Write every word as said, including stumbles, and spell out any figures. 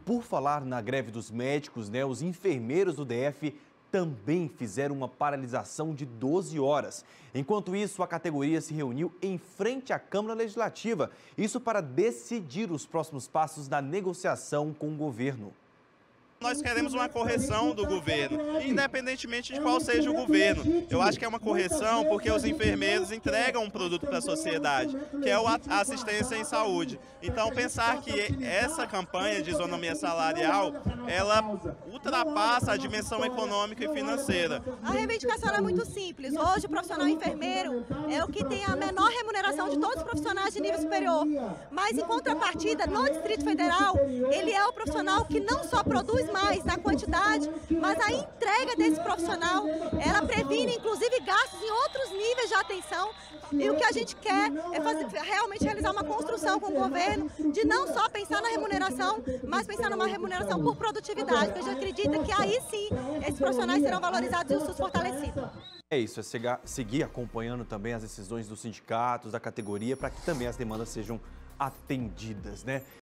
por falar na greve dos médicos, né, os enfermeiros do D F também fizeram uma paralisação de doze horas. Enquanto isso, a categoria se reuniu em frente à Câmara Legislativa, isso para decidir os próximos passos da negociação com o governo. Nós queremos uma correção do governo, independentemente de qual seja o governo. Eu acho que é uma correção porque os enfermeiros entregam um produto para a sociedade, que é a assistência em saúde. Então, pensar que essa campanha de isonomia salarial, ela ultrapassa a dimensão econômica e financeira. A reivindicação é muito simples. Hoje, o profissional enfermeiro é o que tem a menor remuneração de todos os profissionais de nível superior. Mas, em contrapartida, no Distrito Federal, ele é o profissional que não só produz mais na quantidade, mas a entrega desse profissional, ela previne inclusive gastos em outros níveis de atenção. E o que a gente quer é fazer, realmente realizar uma construção com o governo de não só pensar na remuneração, mas pensar numa remuneração por produtividade, porque a gente acredita que aí sim esses profissionais serão valorizados e o SUS fortalecido. É isso, é seguir acompanhando também as decisões dos sindicatos, da categoria, para que também as demandas sejam atendidas, né?